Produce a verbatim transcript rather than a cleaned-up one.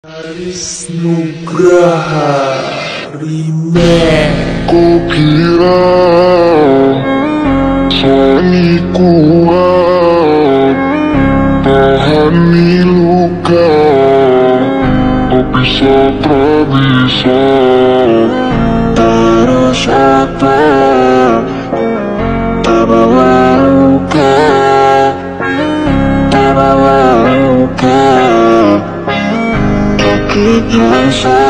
Aris Nugraha Remake. Ku kira saling kuat tahani luka, tapi tak bisa. Terus apa? Tak bawa luka, tak bawa luka, sakit yang